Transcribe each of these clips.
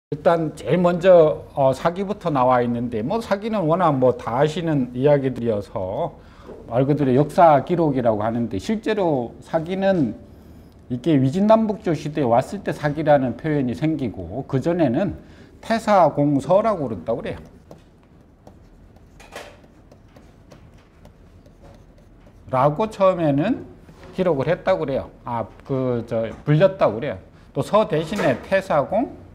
일단 제일 먼저 사기부터 나와 있는데, 뭐 사기는 워낙 뭐 다 아시는 이야기들이어서 말 그대로 역사 기록이라고 하는데, 실제로 사기는 이게 위진남북조 시대에 왔을 때 사기라는 표현이 생기고, 그전에는 태사공서라고 그랬다고 그래요. 라고 처음에는 기록을 했다고 그래요. 불렸다고 그래요. 또 서 대신에 태사공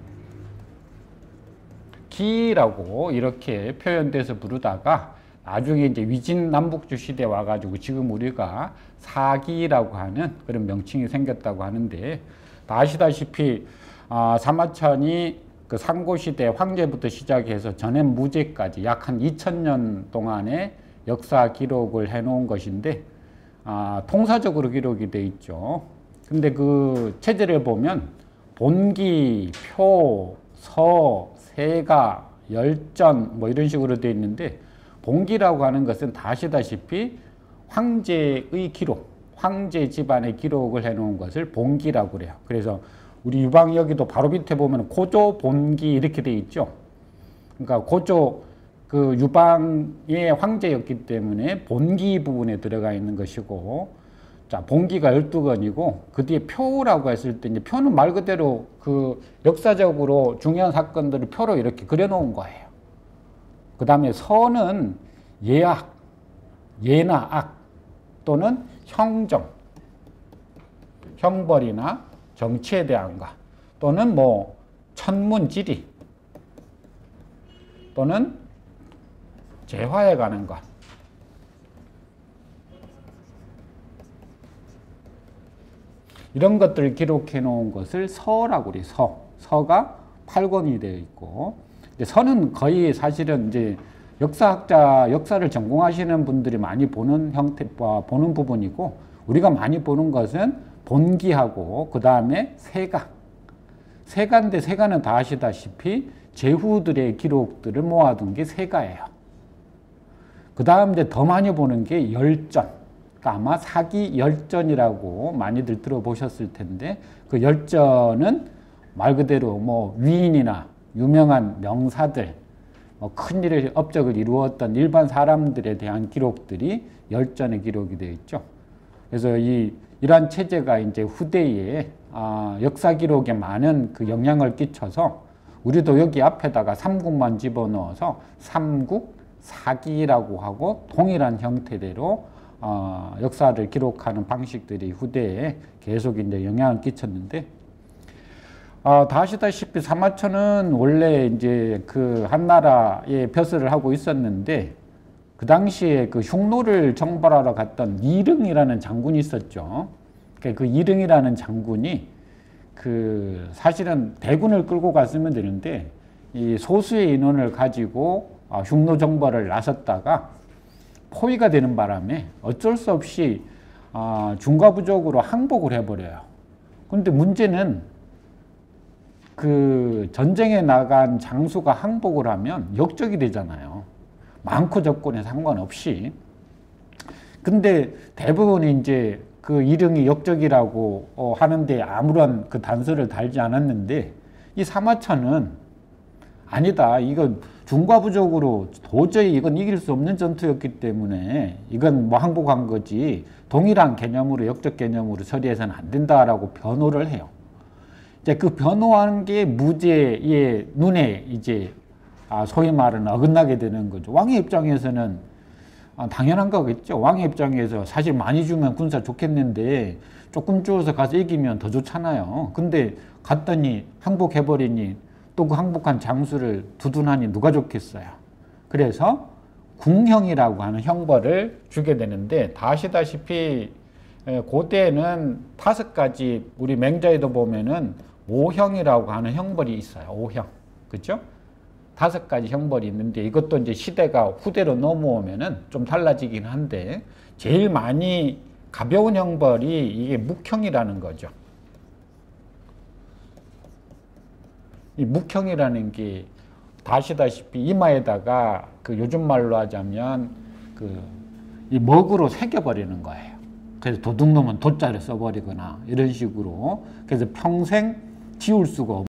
기라고 이렇게 표현돼서 부르다가, 나중에 이제 위진남북조 시대에 와가지고 지금 우리가 사기라고 하는 그런 명칭이 생겼다고 하는데, 다 아시다시피 사마천이 그 상고시대 황제부터 시작해서 전해무제까지 약 한 2000년 동안의 역사 기록을 해놓은 것인데, 통사적으로 기록이 돼 있죠. 근데 그 체제를 보면 본기, 표, 서, 세가, 열전 뭐 이런 식으로 되어 있는데, 본기라고 하는 것은 다 아시다시피 황제의 기록, 황제 집안의 기록을 해놓은 것을 본기라고 그래요. 그래서 우리 유방 여기도 바로 밑에 보면 고조 본기 이렇게 되어 있죠. 그러니까 고조 그 유방의 황제였기 때문에 본기 부분에 들어가 있는 것이고, 자, 본기가 12건이고, 그 뒤에 표라고 했을 때, 이제 표는 말 그대로 그 역사적으로 중요한 사건들을 표로 이렇게 그려놓은 거예요. 그 다음에 서는 예악, 예나 악, 또는 형정, 형벌이나 정치에 대한 것, 또는 뭐 천문지리, 또는 재화에 관한 것. 이런 것들을 기록해 놓은 것을 서라고 그래요. 서가 8권이 되어 있고, 서는 거의 사실은 이제 역사를 전공하시는 분들이 많이 보는 보는 부분이고, 우리가 많이 보는 것은 본기하고 그 다음에 세가인데, 세가는 다 아시다시피 제후들의 기록들을 모아둔 게 세가예요. 그 다음 이제 더 많이 보는 게 열전. 그러니까 아마 사기 열전이라고 많이들 들어보셨을 텐데, 그 열전은 말 그대로 뭐 위인이나 유명한 명사들, 뭐 큰 일을 업적을 이루었던 일반 사람들에 대한 기록들이 열전의 기록이 되어 있죠. 그래서 이러한 체제가 이제 후대에 역사 기록에 많은 그 영향을 끼쳐서, 우리도 여기 앞에다가 삼국만 집어넣어서 삼국 사기라고 하고, 동일한 형태대로 역사를 기록하는 방식들이 후대에 계속 이제 영향을 끼쳤는데, 다 아시다시피 사마천은 원래 이제 그 한나라에 벼슬을 하고 있었는데, 그 당시에 그 흉노를 정벌하러 갔던 이릉이라는 장군이 있었죠. 그 이릉이라는 장군이 그 사실은 대군을 끌고 갔으면 되는데, 이 소수의 인원을 가지고 흉노 정벌을 나섰다가 포위가 되는 바람에 어쩔 수 없이 중과부족으로 항복을 해버려요. 그런데 문제는 그 전쟁에 나간 장수가 항복을 하면 역적이 되잖아요. 많고 적고에 상관없이. 근데 대부분이 이제 그 이릉이 역적이라고 하는데 아무런 그 단서를 달지 않았는데, 이 사마천은 아니다, 이건 중과부족으로 도저히 이건 이길 수 없는 전투였기 때문에 이건 뭐 항복한 거지, 동일한 개념으로, 역적 개념으로 처리해서는 안 된다라고 변호를 해요. 이제 그 변호한 게 무제의 눈에 이제 소위 말하는 어긋나게 되는 거죠. 왕의 입장에서는 당연한 거겠죠. 왕의 입장에서 사실 많이 주면 군사 좋겠는데, 조금 주어서 가서 이기면 더 좋잖아요. 근데 갔더니 항복해버리니 또 그 항복한 장수를 두둔하니 누가 좋겠어요. 그래서 궁형이라고 하는 형벌을 주게 되는데, 다 아시다시피 고대에는 5가지, 우리 맹자에도 보면은 오형이라고 하는 형벌이 있어요. 오형. 그죠? 5가지 형벌이 있는데, 이것도 이제 시대가 후대로 넘어오면은 좀 달라지긴 한데, 제일 많이 가벼운 형벌이 이게 묵형이라는 거죠. 이 묵형이라는 게 다 아시다시피 이마에다가 그 요즘 말로 하자면 이 먹으로 새겨버리는 거예요. 그래서 도둑놈은 도자를 써버리거나 이런 식으로, 그래서 평생 지울 수가 없는